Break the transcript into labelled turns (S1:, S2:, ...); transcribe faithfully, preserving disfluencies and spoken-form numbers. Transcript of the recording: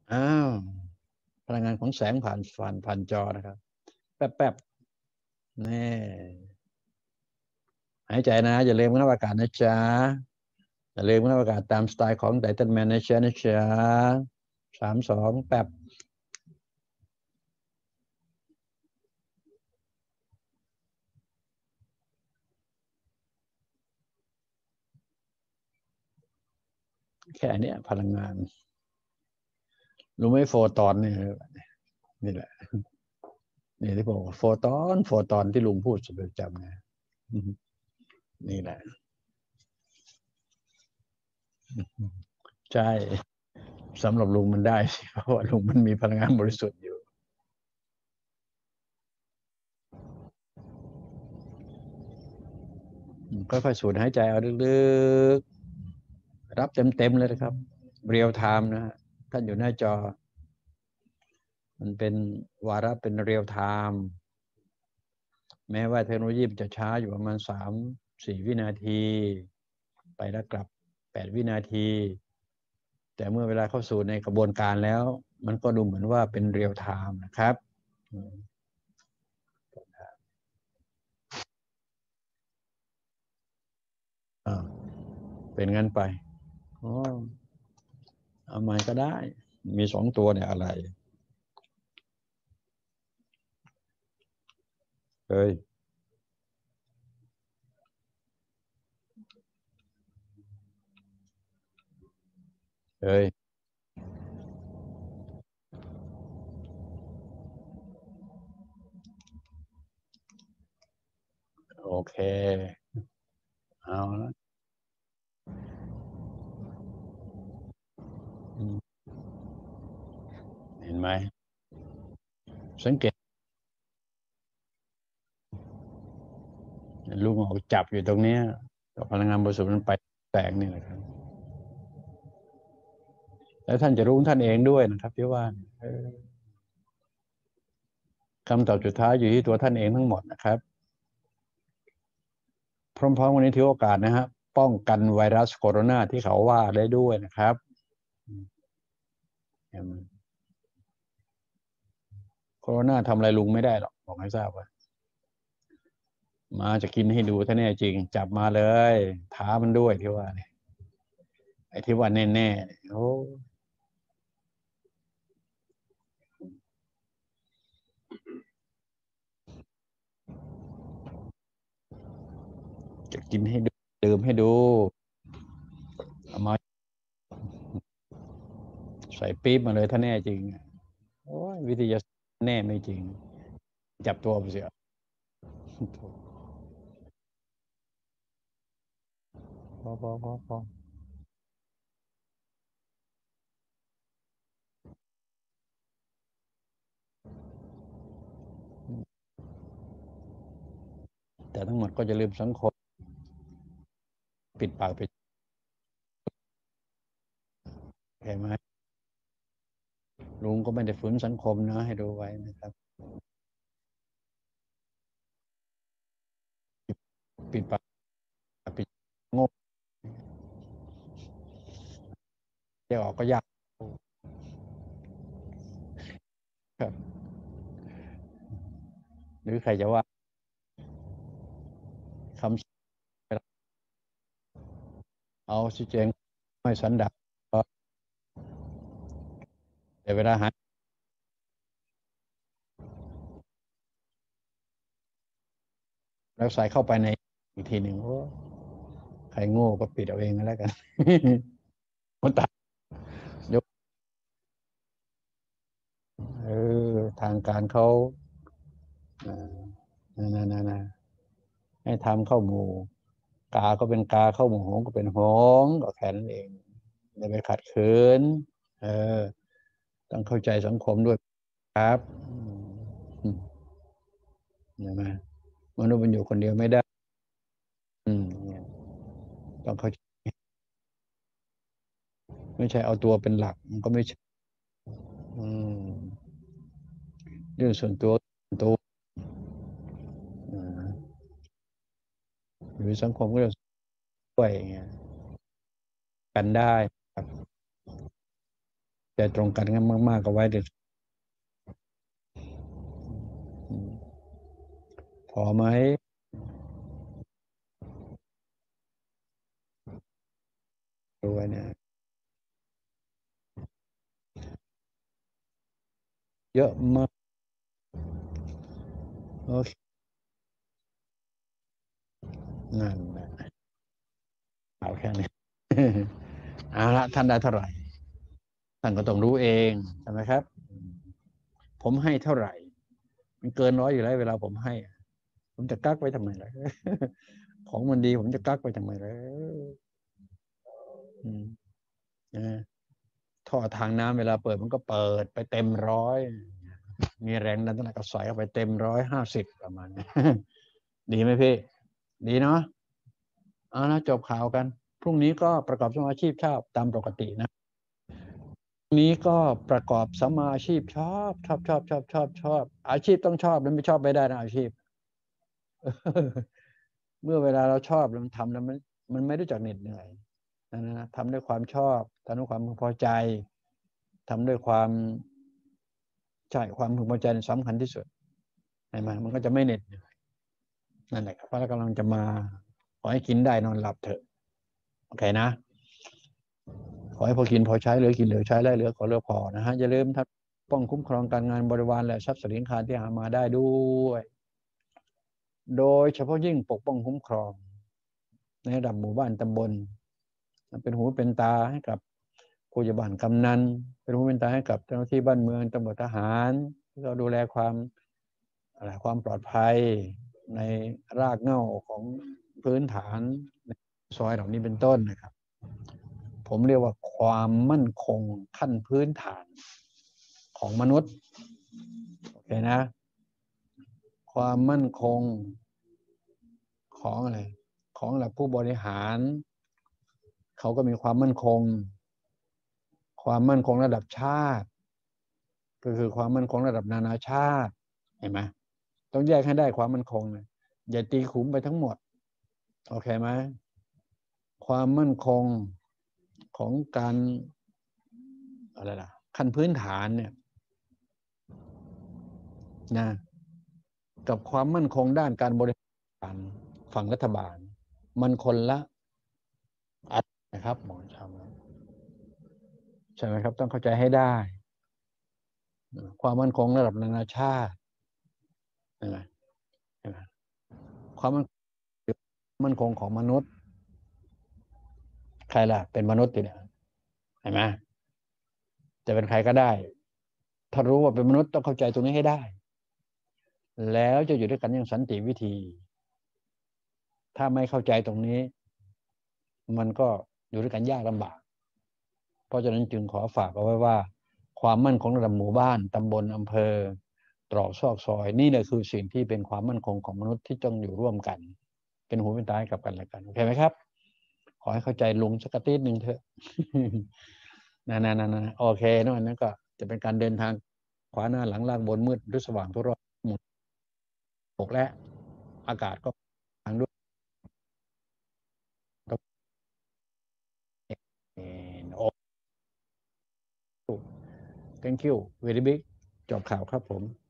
S1: อ้าวพลังงานของแสงผ่านผ่านผ่านจอนะครับแป๊บแป๊บนี่หายใจนะอย่าลืมนับอากาศนะจ๊ะอย่าลืมนับอากาศตามสไตล์ของไททันแมนนะจ๊ะนะจ๊ะสามสองแป๊บแค่เนี้ยพลังงานรู้ไหมโฟตอนนี่นี่แหละนี่ที่บอกโฟตอนโฟตอนที่ลุงพูดประจำไงนี่แหละใช่สำหรับลุงมันได้สิเพราะว่าลุงมันมีพลังงานบริสุทธิ์อยู่ก็ค่อยๆสูดหายใจเอาลึกๆรับเต็มๆเลยนะครับเรียลไทม์นะฮะท่านอยู่หน้าจอมันเป็นวาระเป็นเรียลไทม์แม้ว่าเทคโนโลยีจะช้าอยู่ประมาณสามสี่วินาทีไปแล้วกลับแปดวินาทีแต่เมื่อเวลาเข้าสู่ในกระบวนการแล้วมันก็ดูเหมือนว่าเป็นเรียลไทม์นะครับอ่าเป็นงั้นไปอ๋อเอาใหม่ก็ได้มีสองตัวเนี่ยอะไรเฮ้ยเฮ้ยโอเคเอาละเห็นไหมสังเกตลูกออกจับอยู่ตรงเนี้ยพลังงานบริสุทธิ์มันไปแสงนี่แหละครับแล้วท่านจะรู้ท่านเองด้วยนะครับที่ว่าคำตอบสุดท้ายอยู่ที่ตัวท่านเองทั้งหมดนะครับพร้อมๆกันนี้ถือโอกาสนะฮะป้องกันไวรัสโคโรนาที่เขาว่าได้ด้วยนะครับโคโรนาทำอะไรลุงไม่ได้หรอกบอกให้ทราบว่ามาจะกินให้ดูถ้าแน่จริงจับมาเลยท้ามันด้วยที่ว่าเนี่ยไอ้ที่ว่าแน่ๆเนี่ยโอ้จะกินให้ดูดื่มให้ดูเอามาใส่ปี๊บมาเลยถ้าแน่จริงโอ้ยวิทยาศาสตร์แน่ไม่จริงจับตัวไปเสียพอพอพอพอแต่ทั้งหมดก็จะลืมสังคมปิดปากปิดเห็นไหมลุงก็ไม่ได้ฝืนสังคมนะให้ดูไว้นะครับปิดปากปิดโง่จะออกก็ยากครับหรือใครจะว่าคำเอาสิเจงไม่สันดาปแต่เวลาหายแล้วใส่เข้าไปในอีกทีหนึ่งโอ้ใครโง่ก็ปิดเอาเองก็แล้วกันคนตายยกเออทางการเขาอ่านะนะนะนะให้ทำเข้าหมู่กาก็เป็นกาเข้าหมู่หงส์ก็เป็นหงส์ก็แค่นั้นเองอย่าไปขัดขืนเออต้องเข้าใจสังคมด้วยครับอืมใช่ไหมมนุษย์มันอยู่คนเดียวไม่ได้อืมเนี่ยต้องเข้าใจไม่ใช่เอาตัวเป็นหลักมันก็ไม่ใช่อืมเรื่องส่วนตัวตัวอ่าหรือสังคมก็จะช่วยอย่างเงี้ยกันได้ครับใจตรงกันกันมากๆก็ไว้เด็ดพอไหมดูไว้เนี่ยเยอะมากโอเคนั่นแหละเอาแค่นี้เอาละท่านได้เท่าไหร่ท่านก็ต้องรู้เองใช่ไหมครับผมให้เท่าไหร่มันเกินร้อยอยู่แล้วเวลาผมให้ผมจะกักไว้ทำไมล่ะของมันดีผมจะกักไว้ทำไมล่ะอืมนะท่อทางน้ำเวลาเปิดมันก็เปิดไปเต็มร้อยมีแรงดันเท่าไหร่ก็ใส่เข้าไปเต็มร้อยห้าสิบประมาณนี้ดีไหมพี่ดีเนาะเอานะจบข่าวกันพรุ่งนี้ก็ประกอบสมาอาชีพชอบตามปกตินะพรุ่งนี้ก็ประกอบสมมาอาชีพชอบชอบชอบชอบชอบชอบอาชีพต้องชอบแล้วไม่ชอบไม่ได้นะอาชีพเมื่อเวลาเราชอบแล้วมันทำแล้วมันมันไม่รู้จักเหน็ดเหนื่อยนะนะทำด้วยความชอบทำด้วยความพึงพอใจทำด้วยความใช่ความพึงพอใจสำคัญที่สุดใช่ไหมมันก็จะไม่เหน็ดเหนื่อยนั่นแหละครับเพราะเรากำลังจะมาขอให้กินได้นอนหลับเถอะโอเคนะขอให้พอกินพอใช้เหลือกินเหลือใช้ได้เหลือขอเหลือพอนะฮะอย่าลืมทักป้องคุ้มครองการงานบริวารและทรัพย์สินคารที่หามาได้ด้วยโดยเฉพาะยิ่งปกป้องคุ้มครองในระดับหมู่บ้านตำบลเป็นหูเป็นตาให้กับผู้ใหญ่บ้านกำนันเป็นหูเป็นตาให้กับเจ้าหน้าที่บ้านเมืองตำรวจทหารที่เราดูแลความอะไรความปลอดภัยในรากเหง้าของพื้นฐานซอยเหล่านี้เป็นต้นนะครับผมเรียกว่าความมั่นคงขั้นพื้นฐานของมนุษย์โอเคนะความมั่นคงของอะไรของหลักผู้บริหารเขาก็มีความมั่นคงความมั่นคงระดับชาติก็คือความมั่นคงระดับนานาชาติเห็นไหมต้องแยกให้ได้ความมั่นคงนะอย่าตีขุมไปทั้งหมดโอเคไหมความมั่นคงของการอะไรล่ะขั้นพื้นฐานเนี่ยนะกับความมั่นคงด้านการบริหารฝั่งรัฐบาลมันคนละอันนะครับหมอชาวใช่ไหมครับต้องเข้าใจให้ได้ความมั่นคงระดับนานาชาติใช่ไหมใช่ไหมความมั่นคงของมนุษย์ใครล่ะเป็นมนุษย์อยู่เนี่ยเห็นไหมจะเป็นใครก็ได้ถ้ารู้ว่าเป็นมนุษย์ต้องเข้าใจตรงนี้ให้ได้แล้วจะอยู่ด้วยกันอย่างสันติวิธีถ้าไม่เข้าใจตรงนี้มันก็อยู่ด้วยกันยากลำบากเพราะฉะนั้นจึงขอฝากเอาไว้ว่าความมั่นคงระดับหมู่บ้านตำบลอำเภอตรอกซอกซอยนี่แหละคือสิ่งที่เป็นความมั่นคงของมนุษย์ที่ต้องอยู่ร่วมกันเป็นหูเป็นตาให้กับกันและกันโอเคไหมครับขอให้เข้าใจลุงสักนิดหนึ่งเถอะนะนะนะนะโอเคนั่นนั่นก็จะเป็นการเดินทางขวาหน้าหลังล่างบนมืดหรือสว่างทั่วรอบหมดหกและอากาศก็ทางด้วย and oh thank you very big จบข่าวครับผม